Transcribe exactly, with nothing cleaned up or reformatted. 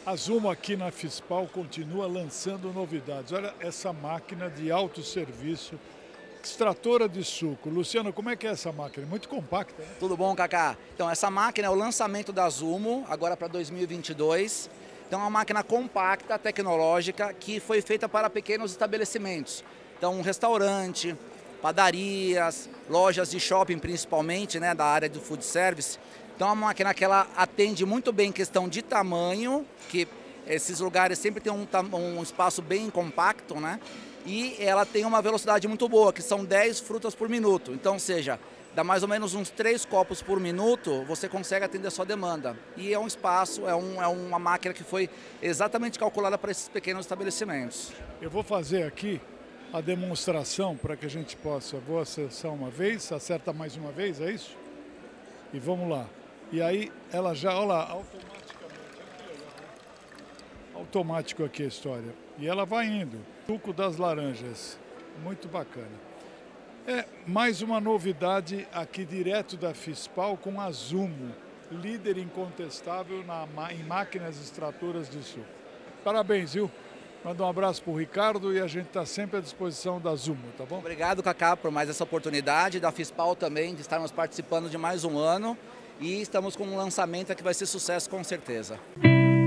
A Zumo aqui na Fispal continua lançando novidades. Olha essa máquina de autosserviço, extratora de suco. Luciano, como é que é essa máquina? Muito compacta, né? Tudo bom, Kaká? Então, essa máquina é o lançamento da Zumo, agora para dois mil e vinte e dois. Então, é uma máquina compacta, tecnológica, que foi feita para pequenos estabelecimentos. Então, um restaurante, padarias, lojas de shopping, principalmente, né, da área do food service. Então, é uma máquina que ela atende muito bem em questão de tamanho, que esses lugares sempre tem um, um espaço bem compacto, né? E ela tem uma velocidade muito boa, que são dez frutas por minuto. Então, ou seja, dá mais ou menos uns três copos por minuto, você consegue atender a sua demanda. E é um espaço, é, um, é uma máquina que foi exatamente calculada para esses pequenos estabelecimentos. Eu vou fazer aqui a demonstração para que a gente possa, vou acessar uma vez, acerta mais uma vez, é isso? E vamos lá. E aí ela já, olha lá, automaticamente, olha que legal, né? Automático aqui a história. E ela vai indo, suco das laranjas, muito bacana. É mais uma novidade aqui direto da Fispal com a Zumo, líder incontestável na, em máquinas extratoras de suco. Parabéns, viu? Manda um abraço para o Ricardo e a gente está sempre à disposição da Zumo, tá bom? Obrigado, Kaká, por mais essa oportunidade, da Fispal também, de estarmos participando de mais um ano. E estamos com um lançamento que vai ser sucesso com certeza.